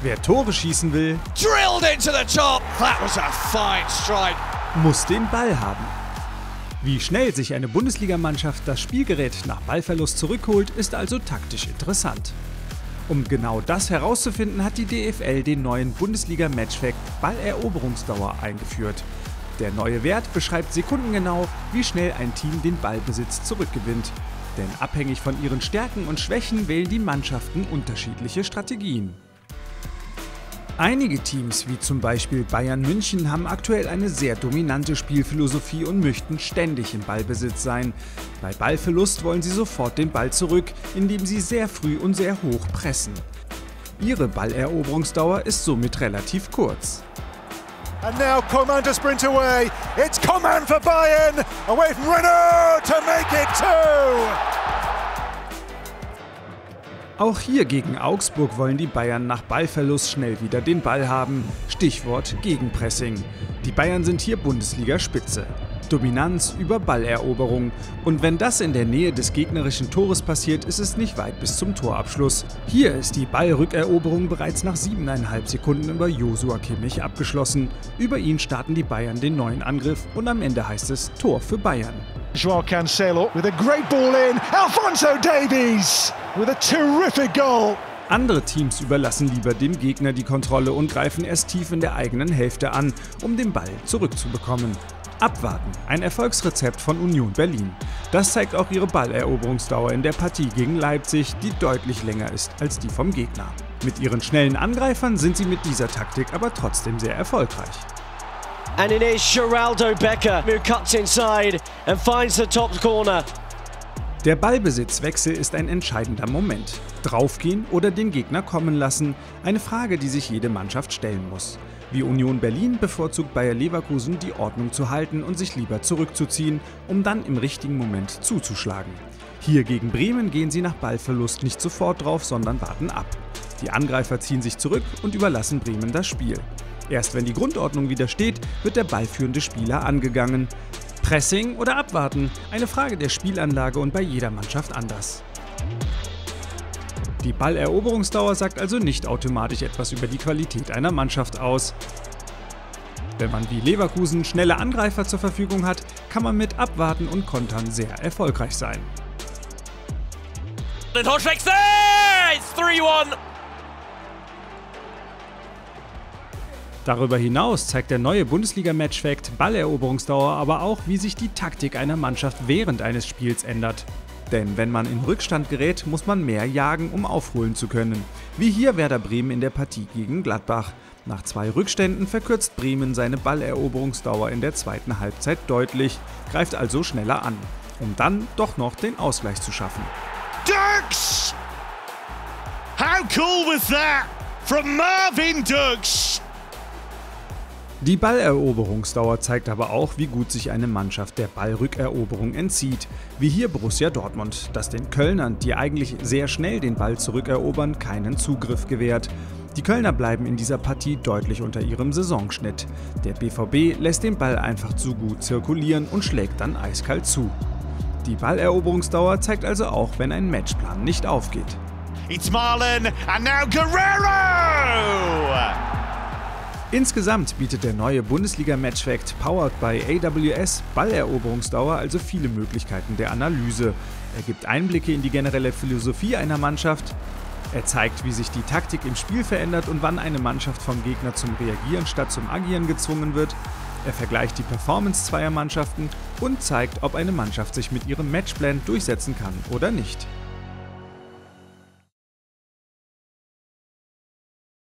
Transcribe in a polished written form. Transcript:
Wer Tore schießen will, drilled into the top. That was a fine strike. muss den Ball haben. Wie schnell sich eine Bundesligamannschaft das Spielgerät nach Ballverlust zurückholt, ist also taktisch interessant. Um genau das herauszufinden, hat die DFL den neuen Bundesliga-Matchfact Balleroberungsdauer eingeführt. Der neue Wert beschreibt sekundengenau, wie schnell ein Team den Ballbesitz zurückgewinnt. Denn abhängig von ihren Stärken und Schwächen wählen die Mannschaften unterschiedliche Strategien. Einige Teams, wie zum Beispiel Bayern München, haben aktuell eine sehr dominante Spielphilosophie und möchten ständig im Ballbesitz sein. Bei Ballverlust wollen sie sofort den Ball zurück, indem sie sehr früh und sehr hoch pressen. Ihre Balleroberungsdauer ist somit relativ kurz. And now Coman to sprint away. It's Coman for Bayern, away from Renault to make it 2. Auch hier gegen Augsburg wollen die Bayern nach Ballverlust schnell wieder den Ball haben. Stichwort Gegenpressing. Die Bayern sind hier Bundesliga-Spitze. Dominanz über Balleroberung. Und wenn das in der Nähe des gegnerischen Tores passiert, ist es nicht weit bis zum Torabschluss. Hier ist die Ballrückeroberung bereits nach 7,5 Sekunden über Joshua Kimmich abgeschlossen. Über ihn starten die Bayern den neuen Angriff und am Ende heißt es Tor für Bayern. Joao Cancelo with a great ball in. Alphonso Davies with a terrific goal. Andere Teams überlassen lieber dem Gegner die Kontrolle und greifen erst tief in der eigenen Hälfte an, um den Ball zurückzubekommen. Abwarten, ein Erfolgsrezept von Union Berlin. Das zeigt auch ihre Balleroberungsdauer in der Partie gegen Leipzig, die deutlich länger ist als die vom Gegner. Mit ihren schnellen Angreifern sind sie mit dieser Taktik aber trotzdem sehr erfolgreich. And it is Geraldo Becker who cuts inside and finds the top corner. Der Ballbesitzwechsel ist ein entscheidender Moment. Draufgehen oder den Gegner kommen lassen, eine Frage, die sich jede Mannschaft stellen muss. Wie Union Berlin bevorzugt Bayer Leverkusen, die Ordnung zu halten und sich lieber zurückzuziehen, um dann im richtigen Moment zuzuschlagen. Hier gegen Bremen gehen sie nach Ballverlust nicht sofort drauf, sondern warten ab. Die Angreifer ziehen sich zurück und überlassen Bremen das Spiel. Erst wenn die Grundordnung wieder steht, wird der ballführende Spieler angegangen. Pressing oder Abwarten? Eine Frage der Spielanlage und bei jeder Mannschaft anders. Die Balleroberungsdauer sagt also nicht automatisch etwas über die Qualität einer Mannschaft aus. Wenn man wie Leverkusen schnelle Angreifer zur Verfügung hat, kann man mit Abwarten und Kontern sehr erfolgreich sein. The Torschwechsel! It's 3-1. Darüber hinaus zeigt der neue Bundesliga-Matchfact Balleroberungsdauer aber auch, wie sich die Taktik einer Mannschaft während eines Spiels ändert. Denn wenn man in Rückstand gerät, muss man mehr jagen, um aufholen zu können. Wie hier Werder Bremen in der Partie gegen Gladbach. Nach 2 Rückständen verkürzt Bremen seine Balleroberungsdauer in der zweiten Halbzeit deutlich, greift also schneller an, um dann doch noch den Ausgleich zu schaffen. Dirks! How cool was that from Marvin Dirks? Die Balleroberungsdauer zeigt aber auch, wie gut sich eine Mannschaft der Ballrückeroberung entzieht, wie hier Borussia Dortmund, das den Kölnern, die eigentlich sehr schnell den Ball zurückerobern, keinen Zugriff gewährt. Die Kölner bleiben in dieser Partie deutlich unter ihrem Saisonschnitt. Der BVB lässt den Ball einfach zu gut zirkulieren und schlägt dann eiskalt zu. Die Balleroberungsdauer zeigt also auch, wenn ein Matchplan nicht aufgeht. It's Marlon and now Guerrero! Insgesamt bietet der neue Bundesliga-Matchfact powered by AWS Balleroberungsdauer also viele Möglichkeiten der Analyse. Er gibt Einblicke in die generelle Philosophie einer Mannschaft. Er zeigt, wie sich die Taktik im Spiel verändert und wann eine Mannschaft vom Gegner zum Reagieren statt zum Agieren gezwungen wird. Er vergleicht die Performance zweier Mannschaften und zeigt, ob eine Mannschaft sich mit ihrem Matchplan durchsetzen kann oder nicht.